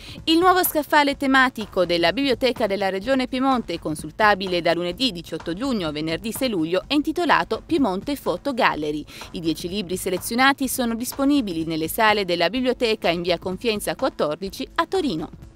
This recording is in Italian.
Il nuovo scaffale tematico della Biblioteca della Regione Piemonte, consultabile da lunedì 18 giugno a venerdì 6 luglio, è intitolato Piemonte Photo Gallery. I 10 libri selezionati sono disponibili nelle sale della biblioteca in via Confienza 14 a Torino.